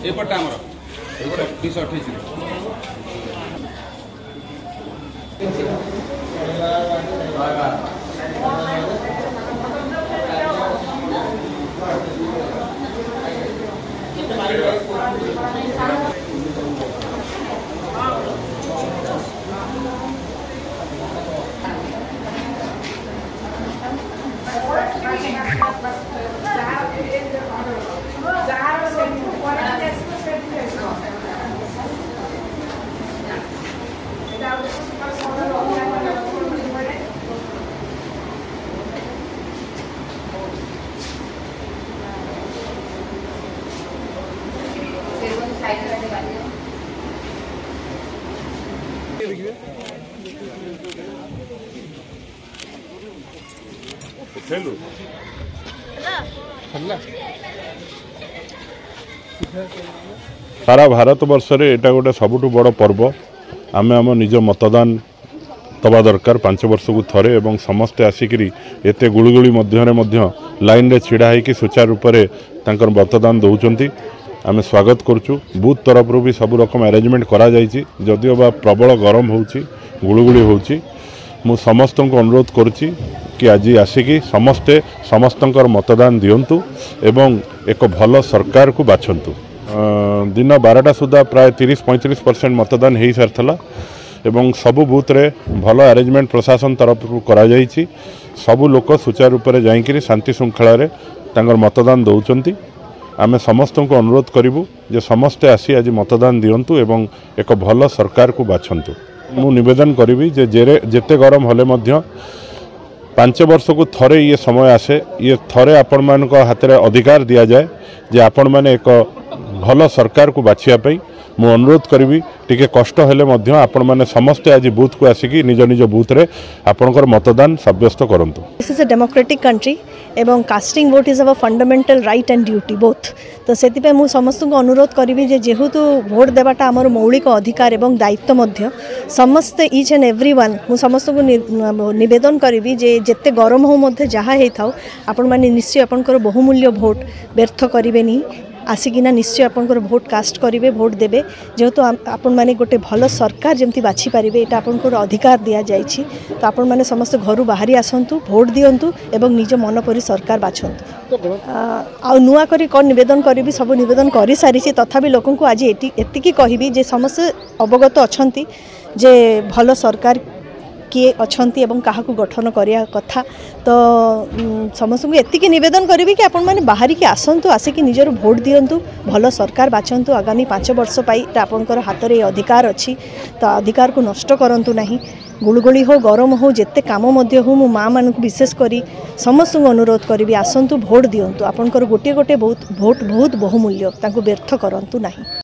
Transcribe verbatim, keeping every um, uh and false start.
एपटा हमर एगोटा बीस अट्ठाईस सारा भारत वर्ष रे एटा गोटे सबुठु बड़ पर्व आमे आम निज मतदान दबा दरकार पांच वर्ष को थरे एवं समस्ते आसिकी एते गुड़गुड़ी मध्य लाइन रे छिड़ा होकि सुचारू रूप से तांकर मतदान दौरान आमे स्वागत करुचु। बूथ तरफ भी सब रकम अरेंजमेंट करा जायछि जदियो बा प्रबल गरम होउछि गुड़गुड़ी होउछि मु समस्त को अनुरोध करुच्ची कि आज आसिकी समस्ते समस्तंकर मतदान दियंतु एवं एक भल सरकार को बाछंतु। दिन बारटा सुधा प्राय तीस पैंतीस परसेंट मतदान हो सारी एवं सबु बूथ रे भल अरेंजमेंट प्रशासन तरफ करा जायछि सबु लोक सुचारू रूप से जाइकि शांति श्रृंखला रे तांकर मतदान दौरान आमे समस्त को अनुरोध करूँ जे समस्ते आसी आज मतदान दियंतु एवं एक भल सरकार को बाछंतु। मु निवेदन करी जे जेरे जेते गरम हले मध्य पांच वर्ष को थरे ये समय आसे ये थरे आपण मान हाथ में अधिकार दि जाए जे आपण मैंने एक भल सरकार को बाछिया मु अनुरोध करी टिके कष्ट हेले मध्य आपण माने समस्ते आज बूथ को आसिकी निज निज बूथ रे आपणकर मतदान सब्यस्त करंतु। This is a democratic country एवं casting vote is our fundamental right and duty both तो से मु समस्त को अनुरोध करी जे जेहेतु भोट देवाटा आमर मौलिक अधिकार एवं दायित्व मध्य समस्ते ईच एंड एवरी वन मु समस्त को निवेदन करी जे जेते गरम हो मध्य जहाँ होता हो आपण माने निश्चय आपणकर बहुमूल्य भोट व्यर्थ करेनि आसिकिना निश्चय आपनकर भोट कास्ट करेंगे भोट देवे जेहेतु आपण माने गोटे भल सरकार जमती बाछि पारिबे एटा आपनकर अधिकार दिया जाइछि तो आपण माने समस्त घर बाहरी आसंतु भोट दियंतु एवं निज मन परी सरकार बाछंतु। आ नुआ करी कोन निवेदन करी सब निवेदन करि सारिछि तथापि लोकन को आज एति एतिकी कहिबी जे समस्त अवगत अछंती जे भल सरकार किए अछंती एवं काहाकू गठन करिया कथा तो समस्त को एतिकी निवेदन करी कि आपण माने बाहरी की आसंतु आसिकी निजर भोट दियंतु भल सरकार बाछंतु आगामी पांच वर्ष पाई आपनकर हाथ रे अधिकार अच्छी तो अधिकार को नष्ट करंतु नहीं गुड़गुड़ी हो गरम हो जेते काम मध्य हो मु माँ मान विशेष करी समस्त को अनुरोध करी आसंतु भोट दियंतु आपनकर गोटे गोटे बहुत भोट बहुत बहुमूल्य तांको व्यर्थ करंतु नहीं।